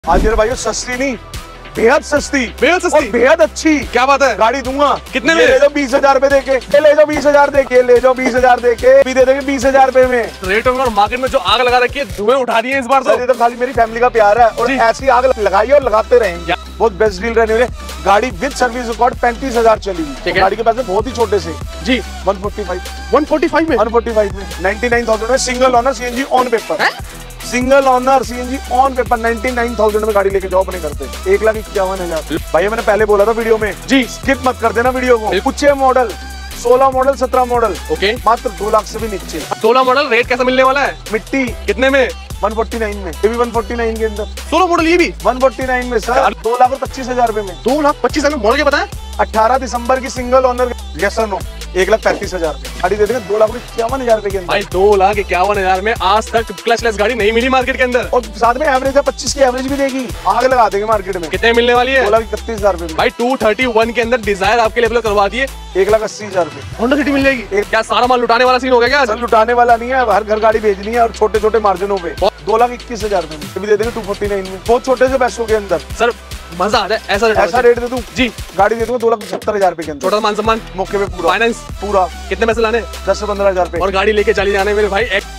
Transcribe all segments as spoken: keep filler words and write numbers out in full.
आज मेरे भाइयों सस्ती नहीं, बेहद सस्ती, बेहद सस्ती, बेहद अच्छी। क्या बात है, गाड़ी दूंगा। कितने में? ले जाओ बीस हजार रूपए देके, ले जाओ बीस हजार देके, ले जाओ बीस हजार देके, भी दे देंगे बीस हजार रूपए में। रेट और मार्केट में जो आग लगा रखी है, धुएं उठा दिए इस बार तो। ये तो खाली मेरी फैमिली का प्यार है और ऐसी आग लगाई और लगाते रहेंगे। बहुत बेस्ट डील रहने वाले। गाड़ी विद सर्विस रिकॉर्ड पैंतीस हजार चली हुई। गाड़ी के पैसे बहुत ही छोटे से जी one forty five one forty five में वन फोर्टी फाइव में नाइनटी नाइन थाउजेंड में single owner CNG on paper, single owner CNG on paper ninety nine thousand में गाड़ी लेके जाओ अपने घर पे। एक लाख इक्यावन हजार। भैया मैंने पहले बोला था वीडियो में जी, स्किप मत कर देना वीडियो को। कुछ मॉडल सोलह मॉडल सत्रह मॉडल ओके मात्र दो लाख से भी नीचे। सोलह मॉडल रेट कैसा मिलने वाला है? मिट्टी कितने में? वन फोर्टी नाइन में। ये भी वन फोर्टी नाइन के अंदर। सोलह मॉडल ये भी वन फोर्टी नाइन में सर, दो लाख और पच्चीस हजार रुपए में। दो लाख पच्चीस हजार में मॉडल क्या बताया? अठारह दिसंबर की सिंगल ओनर जैसा नो एक लाख पैंतीस हजार गाड़ी दे देंगे दो लाख इक्यावन हजार रुपए के अंदर। भाई दो लाख इक्यावन हजार में आज तक क्लचलेस गाड़ी नहीं मिली मार्केट के अंदर, और साथ में एवरेज है पच्चीस की एवरेज भी देगी। आग लगा देंगे मार्केट में। कितने मिलने वाली है? दो लाख इकतीस हजार रुपए। भाई टू थर्टी वन के अंदर डिजायर आपके लेवल करवा दिए, एक लाख अस्सी हजार रुपए होंडा सिटी मिल जाएगी। क्या सारा माल लुटाने वाला सीन हो गया क्या? सर लुटाने वाला नहीं है, हर घर गाड़ी भेजनी है और छोटे छोटे मार्जिनों पे। दो लाख इक्कीस हजार रुपए भी दे देंगे टू फोर्टी नाइन में, बहुत छोटे से पैसों के अंदर। सर मजा आ जाए ऐसा ऐसा रेट दे दूं जी। गाड़ी दे दूंगा दो लाख पचहत्तर हजार रुपए के अंदर। छोटा मान सम्मान मौके पे पूरा फाइनेंस पूरा। कितने पैसे लाने? दस से पंद्रह हजार रुपए और गाड़ी लेके चली जाने मेरे भाई। एक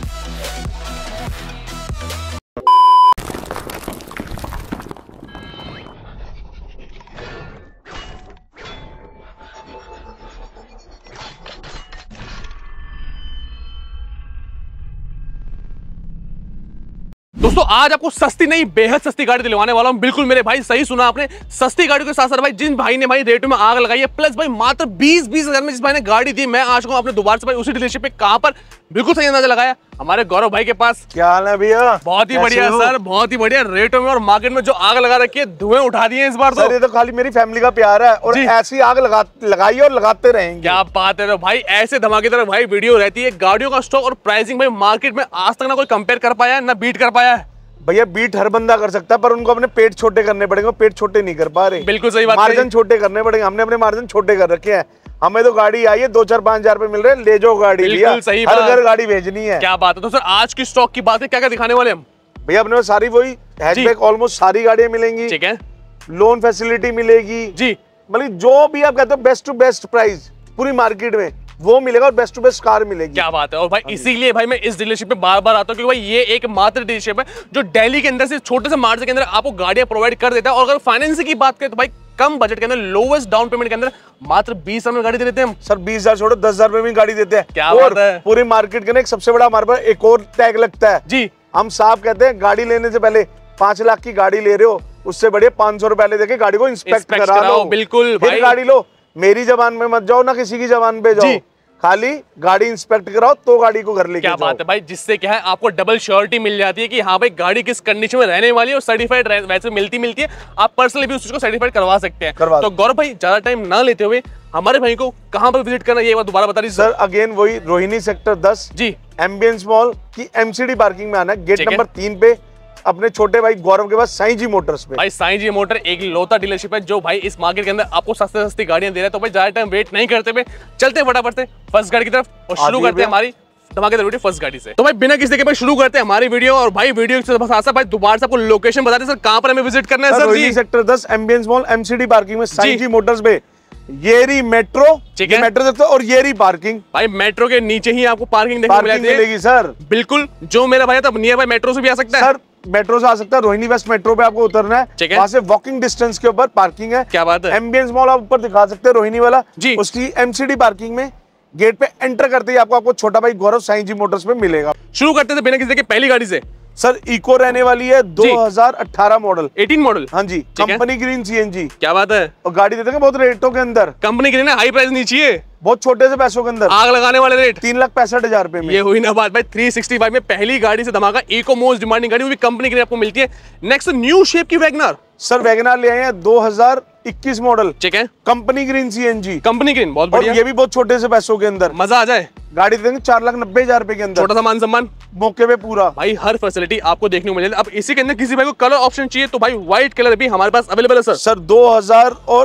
दोस्तों आज आपको सस्ती नहीं बेहद सस्ती गाड़ी दिलवाने वाला हूं। बिल्कुल मेरे भाई सही सुना आपने, सस्ती गाड़ी के साथ साथ भाई जिन भाई ने भाई रेट में आग लगाई है, प्लस भाई मात्र बीस बीस हजार में जिस भाई ने गाड़ी दी, मैं आज को अपने दोबारा से भाई उसी डीलरशिप पे कहां पर बिल्कुल सही अंदाजा लगाया हमारे गौरव भाई के पास। क्या हाल है भैया? बहुत ही बढ़िया सर, बहुत ही बढ़िया। रेटों में और मार्केट में जो आग लगा रखी है, धुएं उठा दिए इस बार तो। सर ये तो खाली मेरी फैमिली का प्यार है और ऐसी आग लगा लगाई और लगाते रहेंगे। क्या बात है भाई, ऐसे धमाकेदार भाई वीडियो रहती है। गाड़ियों का स्टॉक और प्राइसिंग भाई मार्केट में आज तक ना कोई कंपेयर कर पाया है ना बीट कर पाया है। भैया बीट हर बंदा कर सकता है, पर उनको अपने पेट छोटे करने पड़ेंगे, पेट छोटे नहीं कर पा रहे। बिल्कुल सही बात। मार्जिन छोटे करने पड़ेंगे, हमने अपने मार्जिन छोटे कर रखे हैं। हमें तो गाड़ी आई है दो चार पांच हजार रुपए मिल रहे हैं, ले जाओ गाड़ी। बिल्कुल सही हर घर गाड़ी भेजनी है। क्या बात है। तो सर आज की स्टॉक की बात है, क्या क्या दिखाने वाले हम? भैया अपने पास सारी वही हैचबैक ऑलमोस्ट सारी गाड़ियां मिलेंगी। ठीक है, लोन फैसिलिटी मिलेगी जी। मतलब जो भी आप कहते हो बेस्ट टू बेस्ट प्राइस पूरी मार्केट में वो मिलेगा और बेस्ट टू बेस्ट कार मिलेगी। क्या बात है। और भाई इसीलिए भाई मैं इस डीलरशिप पे बार बार आता हूँ, क्योंकि भाई ये एक मात्र डीलरशिप है जो दिल्ली के अंदर से छोटे से मार्जिन के अंदर आपको गाड़ियां प्रोवाइड कर देता है। और अगर फाइनेंसिंग की बात करें तो भाई कम बजट के अंदर लोवेस्ट डाउन पेमेंट के अंदर मात्र बीस हजार में गाड़ी दे देते हैं हम। सर बीस हजार छोड़ो दस हजार रुपए में गाड़ी देते हैं। क्या बात है। पूरी मार्केट के ना एक सबसे बड़ा हमारे पास एक और टैग लगता है जी। हम साफ कहते हैं गाड़ी लेने से पहले पांच लाख की गाड़ी ले रहे हो, उससे बढ़िया पांच सौ रुपए पहले देके गाड़ी को इंस्पेक्ट करा लो। बिल्कुल भाई गाड़ी लो, मेरी जबान में मत जाओ ना किसी की जबान पे जाओ, खाली गाड़ी इंस्पेक्ट कराओ तो गाड़ी को घर लेके जाओ। क्या बात है भाई, जिससे क्या है आपको डबल श्योरिटी मिल जाती है कि हाँ भाई गाड़ी किस कंडीशन में रहने वाली है और सर्टिफाइड वैसे मिलती मिलती है। आप पर्सनली भी उस चीज को सर्टिफाइड करवा सकते हैं। तो गौरव भाई ज्यादा टाइम ना लेते हुए हमारे भाई को कहां पर विजिट करना है ये बात दोबारा बता दीजिए। सर अगेन वही रोहिणी सेक्टर दस जी, एम्बियंस मॉल की एमसीडी पार्किंग में आना है, गेट नंबर तीन पे अपने छोटे भाई गौरव के पास साईं जी मोटर्स पे। भाई साईं जी मोटर एक लौता डीलरशिप है जो भाई इस मार्केट के अंदर आपको सस्ते सस्ती गाड़ियां दे रहा है। तो भाई ज्यादा टाइम वेट नहीं करते हुए चलते फटाफट से फर्स्ट गाड़ी की तरफ और शुरू करते हैं हमारी धमाकेदार वीडियो फर्स्ट गाड़ी से। तो भाई बिना किसी के भाई शुरू करते हैं हमारी वीडियो। और भाई वीडियो से बस आसा भाई दोबारा से आपको लोकेशन बता दें सर, कहां पर हमें विजिट करना है? सर जी सेक्टर दस एम्बियंस मॉल एमसीडी पार्किंग में साईं जी मोटर्स पे येरी मेट्रो, ठीक है मेट्रो देखते हो, और येरी पार्किंग। भाई मेट्रो के नीचे ही आपको पार्किंग देखने को मिलेगी सर। बिल्कुल, जो मेरा भाई तब नियर बाय मेट्रो से भी आ सकता है। सर मेट्रो से आ सकता है, रोहिणी वेस्ट मेट्रो पे आपको उतरना है, वहां से वॉकिंग डिस्टेंस के ऊपर पार्किंग है। क्या बात है। एम्बियंस मॉल आप ऊपर दिखा सकते हैं रोहिणी वाला जी, उसकी एमसीडी पार्किंग में गेट पे एंटर करते ही आपको आपको छोटा भाई गौरव साईं जी मोटर्स पे मिलेगा। शुरू करते थे बिना किसी के पहली गाड़ी से। सर इको रहने वाली है दो हजार अठारह मॉडल, अठारह मॉडल। हाँ जी, कंपनी ग्रीन सीएनजी। क्या बात है। और गाड़ी दे देंगे बहुत रेटों के अंदर। कंपनी ग्रीन है, हाई प्राइस नहीं चाहिए, बहुत छोटे से पैसों के अंदर आग लगाने वाले रेट तीन लाख पैंसठ हजार रुपए में। ये हुई ना बात भाई, थ्री सिक्सटी फाइव में पहली गाड़ी से धमाका। इको मोस्ट डिमांडिंग गाड़ी वो भी कंपनी ग्रीन आपको मिलती है। नेक्स्ट न्यू शेप की वैगनर। सर वैगनर ले आए हैं दो हजार इक्कीस मॉडल, ठीक है, company green CNG. Company green बहुत बढ़िया, ये भी बहुत छोटे से पैसों के अंदर मजा आ जाए। गाड़ी देंगे चार लाख नब्बे हजार रुपए के अंदर, छोटा सा मान सम्मान मौके पे पूरा। भाई हर फैसिलिटी आपको देखने को मिलेगी। अब इसी के अंदर किसी भाई को कलर ऑप्शन चाहिए तो भाई व्हाइट कलर भी हमारे पास अवेलेबल है सर। सर दो हजार और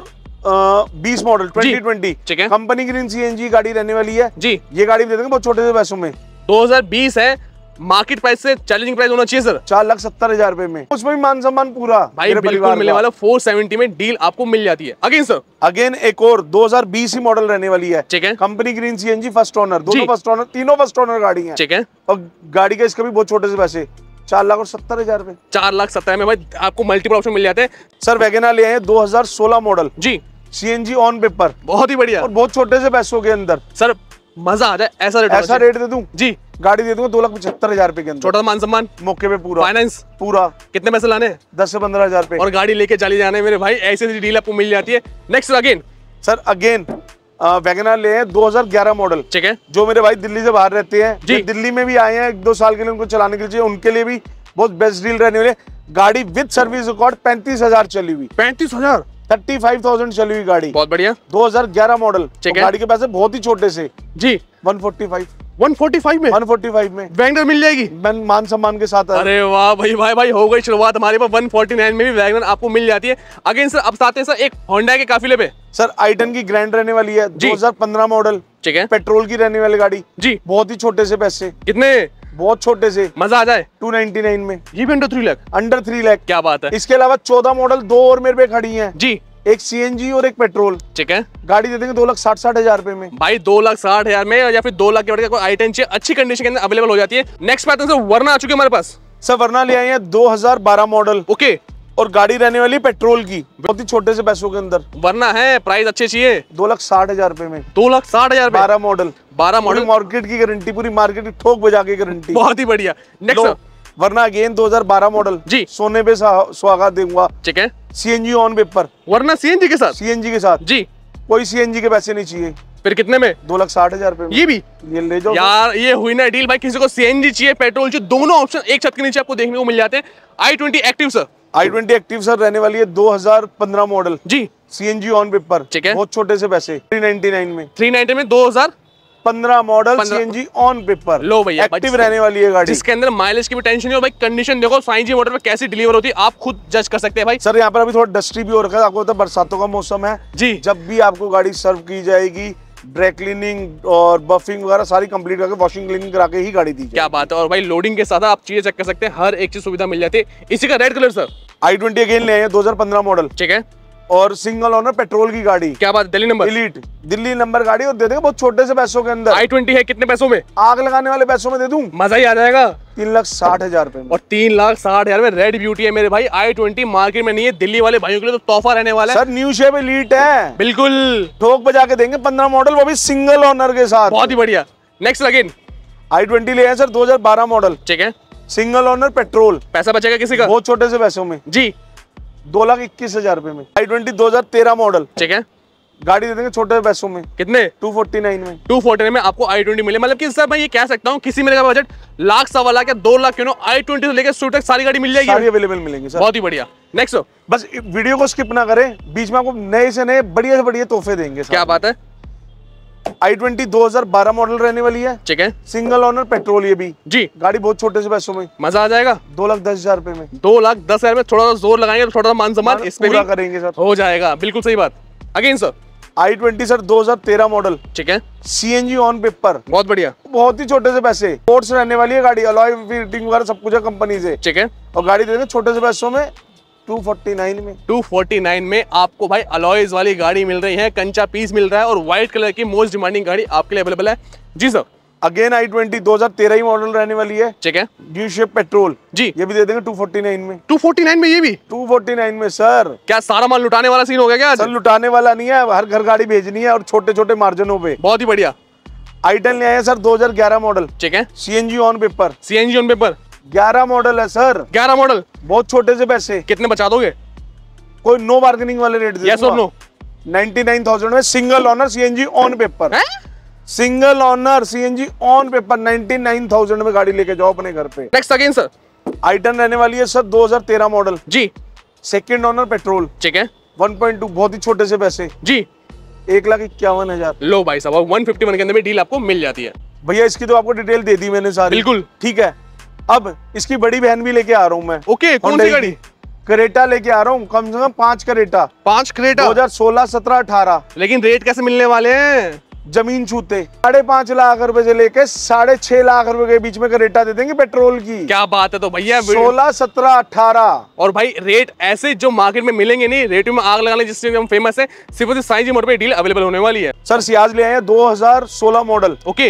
बीस मॉडल ट्वेंटी ट्वेंटी, ठीक है, कंपनी ग्रीन सीएनजी गाड़ी रहने वाली है जी। ये गाड़ी दे देंगे बहुत छोटे से पैसों में। दो हजार बीस है, मार्केट प्राइस से चैलेंजिंग प्राइस होना चाहिए सर। चार लाख सत्तर हजार रुपए में, उसमें भी मान सम्मान पूरा भाई बिल्कुल मिलने वाला। फोर सेवेंटी में डील आपको मिल जाती है। अगेन सर अगेन एक और दो हज़ार बीस ही मॉडल रहने वाली है, ठीक है। Company green CNG first owner, दोनों फर्स्ट ओनर, तीनों फर्स्ट ओनर गाड़ी है, ठीक है। और गाड़ी का इसका भी बहुत छोटे से पैसे, चार लाख और सत्तर हजार रुपए। चार लाख सत्तर में भाई आपको मल्टीपल ऑप्शन मिल जाते हैं। सर वैगनआर ले आए दो हज़ार सोलह मॉडल जी, सीएनजी ऑन पेपर, बहुत ही बढ़िया और बहुत छोटे से पैसों के अंदर। सर मजा आ जाए, ऐसा रेट ऐसा रेट दे दूं जी, गाड़ी दे दूंगा दो लाख पचहत्तर हजार रुपए के अंदर, छोटा मान सम्मान मौके पे पूरा, फाइनेंस पूरा। कितने पैसे लाने? दस से पंद्रह हजार रुपए, और गाड़ी लेके चली जाने मेरे भाई, ऐसी ऐसी डील आपको मिल जाती है। Next again sir again WagonR ले हैं दो हज़ार ग्यारह मॉडल, ठीक है। जो मेरे भाई दिल्ली से बाहर रहते हैं जी, दिल्ली में भी आए हैं एक दो साल के लिए, उनको चलाने के लिए, उनके लिए भी बहुत बेस्ट डील रहने वाले। गाड़ी विद सर्विस रिकॉर्ड पैंतीस हजार चली हुई, पैंतीस हजार थर्टी फाइव थाउजेंड चली हुई गाड़ी, बहुत बढ़िया। दो हज़ार ग्यारह मॉडल, ठीक है। गाड़ी के पैसे बहुत ही छोटे से जी, one forty five one forty five में वन फोर्टी फाइव में वैगनर मिल जाएगी मान सम्मान के साथ। अरे वाह भाई भाई भाई हो गई शुरुआत हमारे पास। वन फोर्टी नाइन में भी वैगनर आपको मिल जाती है। अगेन सर अब आते हैं सर एक होंडा के काफिले पे। सर आई टेन की ग्रैंड रहने वाली है, दो हज़ार पंद्रह मॉडल, ठीक है। पेट्रोल की रहने वाली गाड़ी जी, बहुत ही छोटे से पैसे। कितने? बहुत छोटे से, मजा आ जाए। टू नाइनटी नाइन में, ये भी under three lakh under three lakh क्या बात है। इसके अलावा चौदह मॉडल दो और मेरे पे खड़ी हैं जी, एक सीएनजी और एक पेट्रोल, ठीक है। गाड़ी दे देंगे दो लाख साठ साठ हजार रुपए में भाई, दो लाख साठ हजार में या फिर दो लाख के बढ़ के आई टेन चाहिए, अच्छी कंडीशन के अंदर अवेलेबल हो जाती है। नेक्स्ट पैटर्न सर वरना आ चुके हमारे पास। सर वरना ले आए हैं दो हज़ार बारह मॉडल, ओके, और गाड़ी रहने वाली पेट्रोल की, बहुत ही छोटे से पैसों के अंदर। वरना है प्राइस अच्छे चाहिए, दो लाख साठ हजार रुपए में, दो लाख साठ हजार बारह मॉडल, बारह मॉडल, मार्केट की गारंटी, पूरी मार्केट की ठोक बजा के गारंटी, बहुत ही बढ़िया। नेक्स्ट वरना अगेन दो हज़ार बारह मॉडल जी, सोने पे स्वागत दूंगा, ठीक है। सीएनजी ऑन पेपर, वरना सीएनजी के साथ, सीएनजी के साथ जी, कोई सीएनजी के पैसे नहीं चाहिए। फिर कितने में? दो लाख साठ हजार रुपए। ये भी ये ले जाओ यार, ये हुई ना डील भाई। किसी को सीएनजी चाहिए, पेट्रोल चाहिए, दोनों ऑप्शन एक छत के नीचे आपको देखने को मिल जाते हैं। I twenty active sir, I twenty active sir रहने वाली है दो हज़ार पंद्रह मॉडल जी, सीएनजी ऑन पेपर, ठीक है। बहुत छोटे से पैसे, थ्री नाइनटी नाइन में, थ्री नाइनटी में दो हज़ार पंद्रह मॉडल सीएनजी ऑन पेपर। लो भैया, एक्टिव रहने वाली है गाड़ी, जिसके अंदर माइलेज की भी टेंशन नहीं हो। भाई कंडीशन देखो साईं जी मोटर पे कैसी डिलीवर होती है, आप खुद जज कर सकते हैं भाई। सर यहाँ पर अभी थोड़ा डस्टी भी हो रखा है, आपको पता है बरसातों का मौसम है जी, जब भी आपको गाड़ी सर्व की जाएगी, ड्राई क्लीनिंग और बफिंग वगैरह सारी कंप्लीट करके, वॉशिंग क्लीनिंग करा के ही गाड़ी दी। क्या बात है। और भाई लोडिंग के साथ आप चीजें चेक कर सकते हैं, हर एक चीज सुविधा मिल जाती है। इसी का red colour sir, I twenty again ले आए दो हज़ार पंद्रह मॉडल, ठीक है, और सिंगल ओनर पेट्रोल की गाड़ी। क्या बात, Delhi number, elite Delhi number गाड़ी, और दे देंगे बहुत छोटे से पैसों के अंदर। आई ट्वेंटी है, कितने पैसों में? आग लगाने वाले पैसों में दे दूं, मजा ही आ जाएगा। तीन लाख साठ हजार रुपए में, और तीन लाख साठ हजार में रेड ब्यूटी है मेरे भाई। आई ट्वेंटी मार्केट में नहीं है, दिल्ली वाले भाइयों के लिए तो तोहफा रहने वाला है। सर न्यू शेप एलीट है, बिल्कुल ठोक बजा के देंगे। पंद्रह मॉडल, वो भी सिंगल ओनर के साथ, बहुत ही बढ़िया। नेक्स्ट अगेन आई ट्वेंटी ले आए सर दो हज़ार बारह मॉडल, ठीक है, सिंगल ओनर पेट्रोल। पैसा बचेगा किसी का? बहुत छोटे से पैसों में जी, दो लाख इक्कीस हजार रुपए में। आई ट्वेंटी दो हजार तेरह मॉडल, ठीक है, गाड़ी दे देंगे छोटे पैसों में। कितने? टू फोर्टी नाइन में, टू फोर्टी नाइन में आपको आई ट्वेंटी मिले। मतलब कि सर मैं ये कह सकता हूँ किसी मेरे का बजट लाख सवा लाख या दो लाख क्यों, आई ट्वेंटी से लेकर स्विफ्ट तक सारी गाड़ी मिल जाएगी, सारी अवेलेबल मिलेंगी सर। बहुत ही बढ़िया। नेक्स्ट बस वीडियो को स्किप ना करें, बीच में आपको नए से नए बढ़िया से बढ़िया तोहफे देंगे। क्या बात है। आई ट्वेंटी दो हज़ार बारह मॉडल रहने वाली है, ठीक है, सिंगल ओनर पेट्रोल, ये भी जी, गाड़ी बहुत छोटे से पैसों में, मजा आ जाएगा। दो लाख दस हजार रुपए में, दो लाख दस हजार में थोड़ा सा जोर लगाएंगे तो थोड़ा सा मान सम्मान इस पे भी करेंगे सर, हो जाएगा। बिल्कुल सही बात। Again sir I twenty sir दो हज़ार तेरह मॉडल, ठीक है, सीएनजी ऑन पेपर, बहुत बढ़िया, बहुत ही छोटे से पैसे, स्पोर्ट्स रहने वाली है गाड़ी, अलॉय फिटिंग वगैरह सब कुछ है कंपनी से, ठीक है, और गाड़ी दे देंगे छोटे से पैसों में टू फोर्टी नाइन में। टू फोर्टी नाइन में आपको भाई अलॉयज वाली गाड़ी मिल रही है, कंचा पीस मिल रहा है, और व्हाइट कलर की मोस्ट डिमांडिंग गाड़ी आपके लिए अवेलेबल है। जी सर अगेन आई ट्वेंटी दो हज़ार तेरह ही मॉडल रहने वाली है, ठीक है, ड्यू शेप पेट्रोल जी, ये भी दे देंगे टू फोर्टी नाइन में। टू फोर्टी नाइन में ये भी टू फोर्टी नाइन में सर, क्या सारा माल लुटाने वाला सीन हो गया क्या? सर लुटाने वाला नहीं है, हर घर गाड़ी भेजनी है और छोटे छोटे मार्जिनों पे। बहुत ही बढ़िया। आई टेन ले आए सर दो हज़ार ग्यारह मॉडल, ठीक है, CNG on paper, CNG on paper ग्यारह मॉडल है सर, ग्यारह मॉडल, बहुत छोटे से पैसे, कितने बचा दोगे? कोई नो बार्गेनिंग वाले रेट दे, यस और नो, नाइंटी नाइन थाउज़ेंड में single owner CNG on paper, single owner CNG on paper ninety nine thousand में गाड़ी लेके जाओ अपने घर पे। Next again sir I ten रहने वाली है सर दो हज़ार तेरह मॉडल जी, सेकंड ओनर पेट्रोल, ठीक है, वन पॉइंट टू, बहुत ही छोटे से पैसे जी, एक लाख इक्यावन हजार। लो भाई साहब वन फिफ्टी वन के अंदर में डील आपको मिल जाती है। भैया इसकी तो आपको डिटेल दे दी मैंने सारी, बिल्कुल ठीक है। अब इसकी बड़ी बहन भी लेके आ रहा हूँ मैं। ओके, कौन सी गाड़ी? करेटा लेके आ रहा हूँ, कम से कम पांच करेटा, पांच करेटा दो हज़ार सोलह, सत्रह, अठारह। लेकिन रेट कैसे मिलने वाले हैं? जमीन छूते साढ़े पांच लाख रुपए से लेके साढ़े छह लाख रुपए के बीच में करेटा दे देंगे पेट्रोल की। क्या बात है। तो भैया सोलह सत्रह अठारह और भाई रेट ऐसे जो मार्केट में मिलेंगे नहीं, रेट में आग लगाने जिससे हम फेमस है, सिर्फ और सिर्फ साईं जी मोटर पे डील अवेलेबल होने वाली है। सर सियाज ले आए हैं दो हज़ार सोलह model. Okay,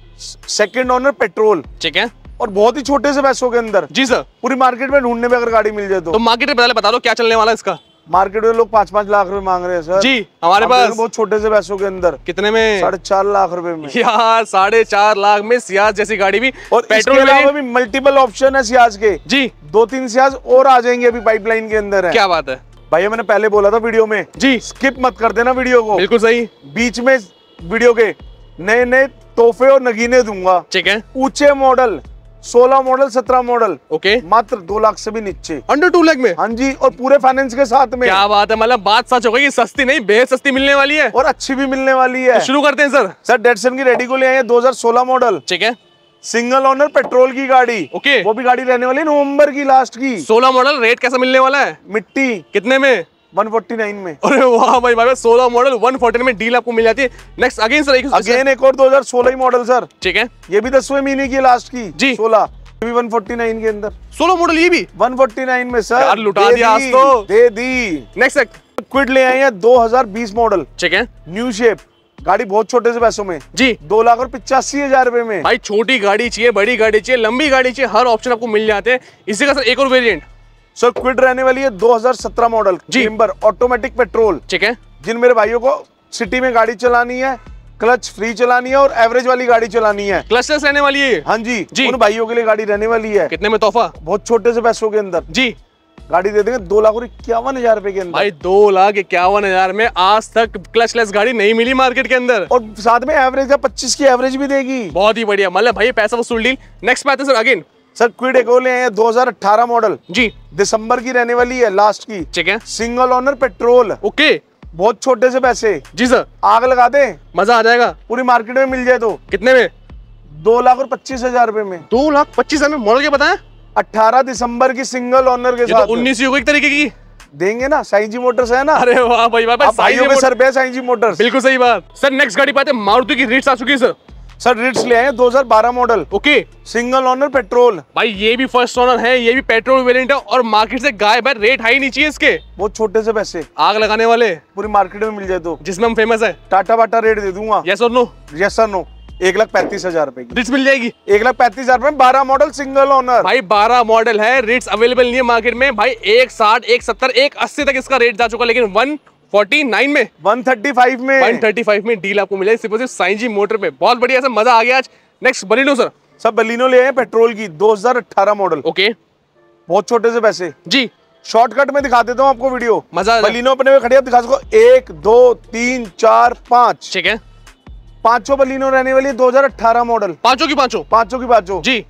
second owner petrol, ठीक है, और बहुत ही छोटे से पैसों के अंदर। जी सर। पूरी मार्केट में ढूंढने में अगर गाड़ी मिल जाए तो, तो मार्केट में पहले बता दो क्या चलने वाला है इसका। मार्केट में लोग पाँच पाँच लाख रुपए मांग रहे हैं सर। जी, हमारे पास बहुत छोटे से पैसों के अंदर। कितने में? साढ़े चार लाख रुपए में। यार साढ़े चार लाख में सियाज जैसी गाड़ी भी, और पेट्रोल के अलावा भी मल्टीपल ऑप्शन है सियाज के। जी, दो तीन सियाज और आ जाएंगे अभी पाइपलाइन के अंदर है। क्या बात है भैया, मैंने पहले बोला था वीडियो में, जी स्किप मत कर देना वीडियो को। बिल्कुल सही। बीच में वीडियो के नए नए तोहफे और नगीने दूंगा। ठीक है। ऊंचे मॉडल, सोलह मॉडल, सत्रह मॉडल, ओके, मात्र दो लाख से भी नीचे, अंडर टू लाख में। हाँ जी, और पूरे फाइनेंस के साथ में। क्या बात है, मतलब बात सच हो गई, सस्ती नहीं बेहद सस्ती मिलने वाली है और अच्छी भी मिलने वाली है। तो शुरू करते हैं सर। सर डेटसन की रेडी को ले आए हैं दो हज़ार सोलह मॉडल। ठीक है, सिंगल ओनर पेट्रोल की गाड़ी। ओके, वो भी गाड़ी रहने वाली है नवंबर की लास्ट की। सोलह मॉडल, रेट कैसा मिलने वाला है? मिट्टी कितने में? एक सौ उनचास में। अरे वाह भाई भाई, सोलह मॉडल एक सौ उनचास में डील आपको मिल जाती है। नेक्स्ट अगेन सर, अगेन एक और दो हज़ार सोलह ही मॉडल सर। ठीक है, ये भी दसवें महीने की लास्ट की। जी, सोलह भी एक सौ उनचास के अंदर। सोलह मॉडल ये भी एक सौ उनचास में सर। यार लुटा दिया आज तो। दे दी। नेक्स्ट क्विड ले आए हैं दो हज़ार बीस मॉडल। ठीक है, न्यू शेप गाड़ी, बहुत छोटे से पैसों में। जी, दो लाख और पिचासी हजार रुपए में। भाई छोटी गाड़ी चाहिए, बड़ी गाड़ी चाहिए, लंबी गाड़ी चाहिए, हर ऑप्शन आपको मिल जाते हैं। इसी का सर एक और वेरिएंट सर क्विड रहने वाली है दो हज़ार सत्रह मॉडल। जी, ऑटोमेटिक पेट्रोल। ठीक है, जिन मेरे भाइयों को सिटी में गाड़ी चलानी है, क्लच फ्री चलानी है और एवरेज वाली गाड़ी चलानी है, क्लचलेस रहने वाली है। हाँ जी, जी, उन भाइयों के लिए गाड़ी रहने वाली है। कितने में तोहफा? बहुत छोटे से पैसों के अंदर। जी, गाड़ी दे देंगे दो लाख और इक्यावन हजार रुपए के अंदर। भाई दो लाख इक्यावन हजार में आज तक क्लचलेस गाड़ी नहीं मिली मार्केट के अंदर, और साथ में एवरेज है पच्चीस की एवरेज भी देगी। बहुत ही बढ़िया, मतलब भाई पैसा वसूल डील। नेक्स्ट बात है सर अगेन सर क्विड एक और ले आए हैं दो हज़ार अठारह मॉडल। जी, दिसंबर की रहने वाली है लास्ट की। ठीक है, सिंगल ओनर पेट्रोल। ओके, बहुत छोटे से पैसे। जी सर, आग लगा दे, मजा आ जाएगा। पूरी मार्केट में मिल जाए तो कितने में? दो लाख और पच्चीस हजार रुपए में। दो लाख पच्चीस हजार में। मॉडल क्या बताया? अठारह दिसंबर की सिंगल ओनर के साथ। उन्नीस ही होगी एक तरीके की। देंगे ना, साईं जी मोटर्स है ना। अरे वाह भाई वाह, भाइयों के सर पे साईं जी मोटर्स। बिल्कुल सही बात। सर नेक्स्ट गाड़ी पाते हैं मारुति की रिट्स आ चुकी है सर। सर रिट्स ले आए दो हज़ार बारह model. Okay, single owner petrol. भाई ये भी फर्स्ट ओनर है, ये भी पेट्रोल वेरिएंट है और मार्केट से गायब है। रेट हाई नहीं चाहिए इसके, बहुत छोटे से पैसे, आग लगाने वाले, पूरी मार्केट में मिल जाए तो, जिसमें हम फेमस है। टाटा बाटा रेट दे दूंगा। यस और नो? यस और नो। एक लाख पैंतीस हजार रुपए की रिट्स मिल जाएगी। एक लाख पैंतीस हजार में बारह मॉडल सिंगल ओनर। भाई बारह मॉडल है, रिट्स अवेलेबल नहीं है मार्केट में। भाई एक साठ, एक सत्तर, एक अस्सी तक इसका रेट जा चुका, लेकिन वन फोर्टी नाइन में, वन थर्टी फाइव में, वन थर्टी फाइव में डील आपको मिलेगी सिर्फ सिर्फ साईं जी मोटर पे। बहुत बढ़िया, ऐसा मजा आ गया आज। Next Baleno sir. Sir Baleno ले आए पेट्रोल की दो हज़ार अठारह मॉडल। ओके, बहुत छोटे से पैसे। जी, शॉर्टकट में दिखा देता हूँ आपको वीडियो, मजा। बलिनो अपने में खड़ी दिखा सको, एक दो तीन चार पाँच। ठीक है, पांचों बलिनो रहने वाली है दो हज़ार अठारह मॉडल। पांचों की पांचों पांचों की पांचों जी,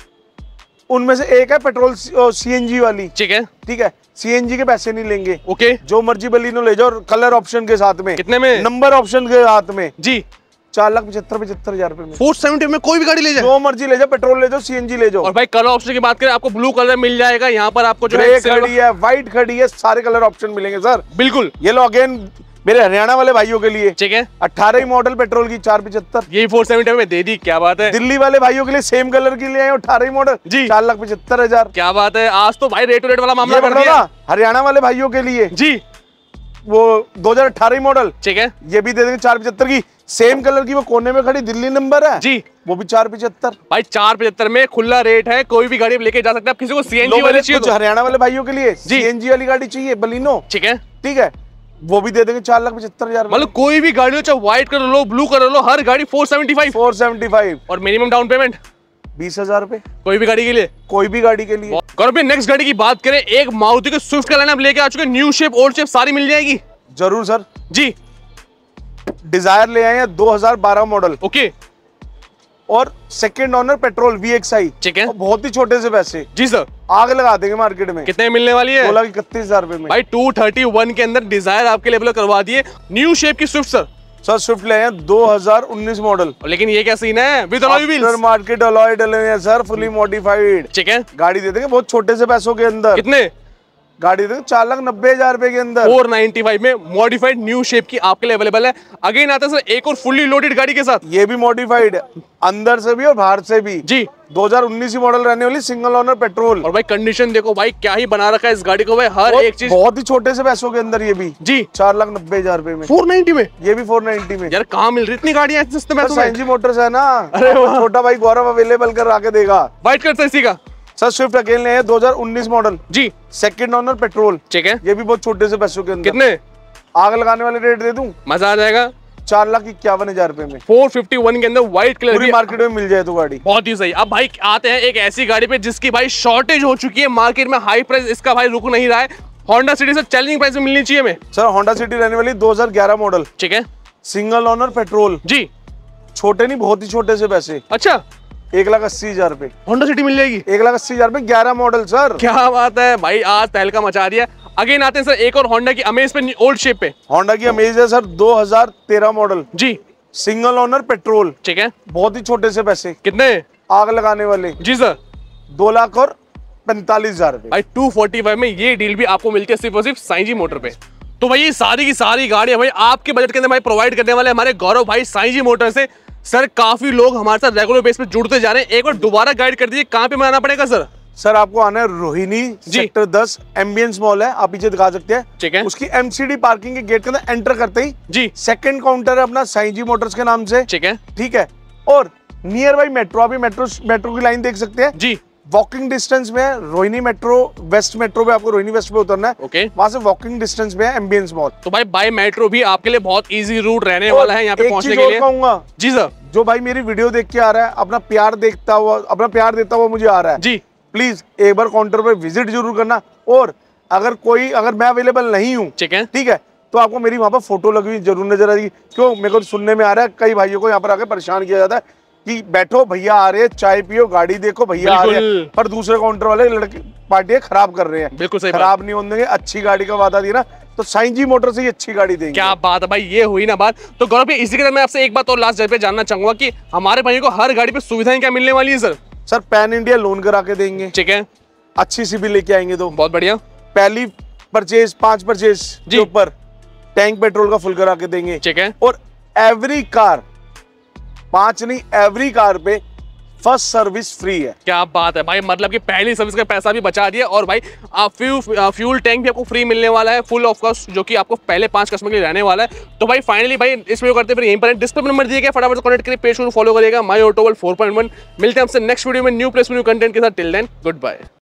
उनमें से एक है पेट्रोल सीएनजी वाली। ठीक है, ठीक है, सीएनजी के पैसे नहीं लेंगे। ओके, जो मर्जी बलिनो ले जाओ, कलर ऑप्शन के साथ में। कितने में? नंबर ऑप्शन के साथ में। जी, चार लाख पचहत्तर पचहत्तर हजार रुपए में। फोर सेवेंटी में कोई भी गाड़ी ले जाओ, जो मर्जी ले जाओ, पेट्रोल ले जाओ, सीएनजी ले जाओ। और भाई कलर ऑप्शन की बात करें, आपको ब्लू कलर मिल जाएगा, यहाँ पर आपको जो है खड़ी है, व्हाइट खड़ी है, सारे कलर ऑप्शन मिलेंगे सर। बिल्कुल। ये लो अगेन मेरे हरियाणा वाले भाइयों के लिए। ठीक है, अठारह ही मॉडल पेट्रोल की चार पचहत्तर, यही फोर सेवेंटी में दे दी। क्या बात है। दिल्ली वाले भाइयों के लिए सेम कलर की लिए अठारह ही मॉडल जी, चार लाख पचहत्तर हजार। क्या बात है, आज तो भाई रेट रेट वाला मामला कर दिया। हरियाणा वाले भाइयों के लिए जी, वो दो हज़ार अठारह मॉडल। ठीक है, ये भी दे देंगे चार पचहत्तर की, सेम कलर की, वो कोने में खड़ी दिल्ली नंबर है जी, वो भी चार पचहत्तर। भाई चार पचहत्तर में खुला रेट है, कोई भी गाड़ी लेके जा सकते हैं। किसी को सीएनजी वाली चाहिए तो हरियाणा वाले भाइयों के लिए सीएनजी वाली गाड़ी चाहिए बलिनो। ठीक है, ठीक है, वो भी दे देंगे चार लाख पचहत्तर हजार। मतलब कोई भी गाड़ी हो, चाहे व्हाइट कलर लो, ब्लू कलर लो, हर गाड़ी four seventy five four seventy five और मिनिमम डाउन पेमेंट बीस हजार रुपए, कोई भी गाड़ी के लिए, कोई भी गाड़ी के लिए। और नेक्स्ट गाड़ी की बात करें, एक मारुति के स्विफ्ट का लाइनअप लेके आ चुके हैं। न्यू शेप, ओल्ड शेप सारी मिल जाएगी। जरूर सर जी। डिजायर ले आए हैं दो हज़ार बारह मॉडल। ओके, और second owner petrol V X I. ठीक है, बहुत ही छोटे से पैसे जी सर, आग लगा देंगे मार्केट में। कितने मिलने वाली है? दो लाख इकतीस हजार रुपए में। भाई टू थर्टी वन के अंदर डिजायर आपके लेवल करवा दिए। न्यू शेप की स्विफ्ट सर। सर स्विफ्ट ले हैं दो हज़ार उन्नीस मॉडल। लेकिन ये क्या सीन है? With alloy wheels, market alloy डले हैं सर, फुली मॉडिफाइड। ठीक है, गाड़ी दे देंगे बहुत छोटे से पैसों के अंदर। कितने? गाड़ी देखो चार लाख नब्बे हजार रुपए के अंदर फोर नाइनटी फाइव में मॉडिफाइड न्यू शेप की आपके लिए अवेलेबल है। अगेन आता है सर एक और फुल्ली लोडेड गाड़ी के साथ, ये भी मॉडिफाइड है अंदर से भी और बाहर से भी जी। दो हज़ार उन्नीस की मॉडल रहने वाली, सिंगल ओनर पेट्रोल। और भाई कंडीशन देखो भाई क्या ही बना रखा है इस गाड़ी को भाई, हर एक चीज बहुत ही छोटे से पैसों के अंदर, ये भी जी चार लाख नब्बे हजार रुपए में, फोर नाइनटी में, ये भी फोर नाइनटी में। यार कहाँ मिल रही इतनी गाड़ियां सस्ते में? साइंजी मोटर्स है ना, अरे वाह। छोटा भाई गौरव अवेलेबल कर आके देगा। वाइट कलर इसी का सर स्विफ्ट अकेले है दो हज़ार उन्नीस मॉडल जी, सेकंड ओनर पेट्रोल, ठीक है। ये भी बहुत छोटे से पैसों के अंदर। कितने? आग लगाने वाले रेट दे दूं, मजा आ जाएगा। चार लाख इक्यावन हजार रुपए में, फोर फिफ्टी वन के अंदर व्हाइट कलर पूरी मार्केट में मिल जाए तो गाड़ी। बहुत ही सही। अब भाई आते हैं एक ऐसी गाड़ी पे जिसकी भाई शॉर्टेज हो चुकी है मार्केट में, हाई प्राइस इसका भाई रुक नहीं रहा है। होंडा सिटी से चैलेंजिंग प्राइस में मिलनी चाहिए हमें। सर होंडा सिटी रहने वाली दो हज़ार ग्यारह मॉडल, ठीक है, सिंगल ओनर पेट्रोल जी। छोटे नहीं, बहुत ही छोटे से पैसे, अच्छा, एक लाख अस्सी हजार रुपए होंडा सिटी मिल जाएगी, एक लाख अस्सी हजार रुपए, ग्यारह मॉडल सर। क्या बात है भाई, आज तहलका मचा रही है। अगेन आते हैं सर एक और होंडा की अमेज पे, ओल्ड शेप पे। होंडा की अमेज है सर दो हज़ार तेरह मॉडल जी, सिंगल ओनर पेट्रोल, ठीक है। बहुत ही छोटे से पैसे, कितने? आग लगाने वाले जी सर, दो लाख और पैंतालीस हजार रुपए। भाई टू फोर्टी फाइव में ये डील भी आपको मिलती है सिर्फ और सिर्फ साईं जी मोटर पे। तो भाई ये सारी की सारी गाड़ियां भाई आपके बजट के अंदर भाई प्रोवाइड करने वाले हमारे गौरव भाई साईं जी मोटर से। सर काफी लोग हमारे साथ रेगुलर बेस पे जुड़ते जा रहे हैं, एक बार दोबारा गाइड कर दीजिए कहाँ पे में आना पड़ेगा सर? सर आपको आना है रोहिणी सेक्टर दस, एम्बियंस मॉल है, आप पीछे दिखा सकते हैं, ठीक है। उसकी एमसीडी पार्किंग के गेट के अंदर एंटर करते ही जी सेकंड काउंटर है अपना साईं जी मोटर्स के नाम से, ठीक है, ठीक है। और नियर बाई मेट्रो, अभी मेट्रो मेट्रो की लाइन देख सकते हैं जी, वॉकिंग डिस्टेंस में है रोहिणी मेट्रो, वेस्ट मेट्रो पे आपको रोहिणी वेस्ट पे उतरना है, ओके। वहां से वॉकिंग डिस्टेंस में है एम्बियंस मॉल। तो भाई बाय मेट्रो भी आपके लिए बहुत इजी रूट रहने वाला है यहाँ पे पहुंचने के लिए। कहूंगा जी सर, जो भाई मेरी वीडियो देख के आ रहा है, अपना प्यार देखता हुआ, अपना प्यार देता हुआ मुझे आ रहा है, जी, प्लीज एक बार काउंटर पे विजिट जरूर करना। और अगर कोई अगर मैं अवेलेबल नहीं हूँ, ठीक है, ठीक है, तो आपको मेरी वहां पर फोटो लगी हुई जरूर नजर आएगी। क्यों, मेरे को सुनने में आ रहा है कई भाइयों को यहाँ पर आके परेशान किया जाता है कि बैठो भैया आ रहे हैं, चाय पियो, गाड़ी देखो, भैया आ रहे हैं, पर दूसरे काउंटर वाले लड़के पार्टियां खराब कर रहे हैं। बिल्कुल सही, खराब नहीं होने देंगे, अच्छी गाड़ी का वादा दिया ना, तो साईं जी मोटर से ही अच्छी गाड़ी देंगे। क्या बात है भाई, ये हुई ना बात। तो गौरव भाई इसी के साथ मैं आपसे एक बात और लास्ट जगह पे जानना चाहूंगा कि हमारे भाइयों को हर गाड़ी पे सुविधाएं क्या मिलने वाली है sir? Sir pan India loan करा के देंगे, ठीक है, अच्छी सी भी लेके आएंगे तो बहुत बढ़िया। पहली परचेज पांच परचेज के ऊपर टैंक पेट्रोल का फुल करा के देंगे, ठीक है। और एवरी कार, पांच नहीं एवरी कार पे फर्स्ट सर्विस फ्री है। क्या बात है भाई, मतलब कि पहली सर्विस का पैसा भी बचा दिया। और भाई आप फ्यू, फ्यूल टैंक भी आपको फ्री मिलने वाला है फुल ऑफ कॉस्ट, जो कि आपको पहले पांच कस्टमर के लिए रहने वाला है। तो भाई फाइनली भाई इस वीडियो करते फिर यहीं पर डिस्क्रिप्शन नंबर दिए गए, फटाफट से कॉन्टैक्ट करिए, पेज को फॉलो करिएगा। My auto world four point one. मिलते हैं हमसे नेक्स्ट वीडियो में न्यू प्लेस न्यू कंटेंट के साथ। Till then good bye.